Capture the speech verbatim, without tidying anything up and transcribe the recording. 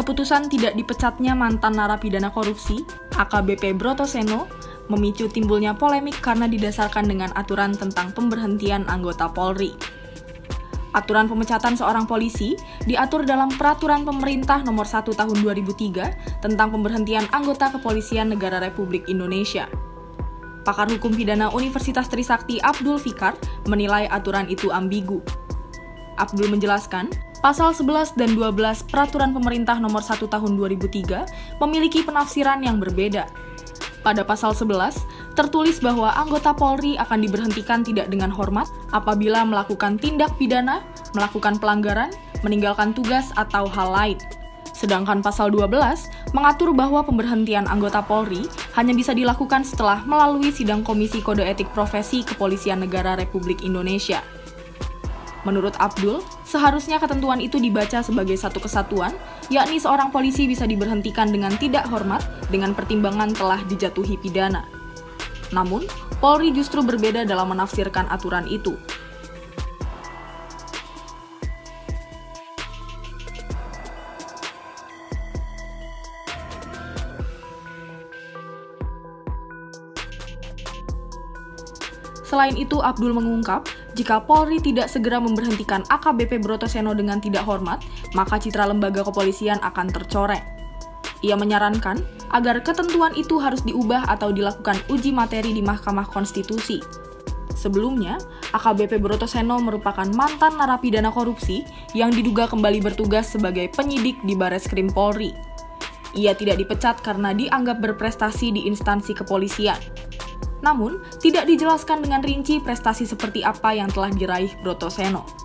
Keputusan tidak dipecatnya mantan narapidana korupsi, A K B P Brotoseno, memicu timbulnya polemik karena didasarkan dengan aturan tentang pemberhentian anggota Polri. Aturan pemecatan seorang polisi diatur dalam Peraturan Pemerintah Nomor satu Tahun dua ribu tiga tentang pemberhentian anggota Kepolisian Negara Republik Indonesia. Pakar Hukum Pidana Universitas Trisakti Abdul Fikar menilai aturan itu ambigu. Abdul menjelaskan, Pasal sebelas dan dua belas Peraturan Pemerintah Nomor satu Tahun dua ribu tiga memiliki penafsiran yang berbeda. Pada pasal sebelas, tertulis bahwa anggota Polri akan diberhentikan tidak dengan hormat apabila melakukan tindak pidana, melakukan pelanggaran, meninggalkan tugas, atau hal lain. Sedangkan pasal dua belas mengatur bahwa pemberhentian anggota Polri hanya bisa dilakukan setelah melalui sidang Komisi Kode Etik Profesi Kepolisian Negara Republik Indonesia. Menurut Abdul, seharusnya ketentuan itu dibaca sebagai satu kesatuan, yakni seorang polisi bisa diberhentikan dengan tidak hormat dengan pertimbangan telah dijatuhi pidana. Namun, Polri justru berbeda dalam menafsirkan aturan itu. Selain itu, Abdul mengungkap, jika Polri tidak segera memberhentikan A K B P Brotoseno dengan tidak hormat, maka citra lembaga kepolisian akan tercoreng. Ia menyarankan agar ketentuan itu harus diubah atau dilakukan uji materi di Mahkamah Konstitusi. Sebelumnya, A K B P Brotoseno merupakan mantan narapidana korupsi yang diduga kembali bertugas sebagai penyidik di Bareskrim Polri. Ia tidak dipecat karena dianggap berprestasi di instansi kepolisian. Namun, tidak dijelaskan dengan rinci prestasi seperti apa yang telah diraih Brotoseno.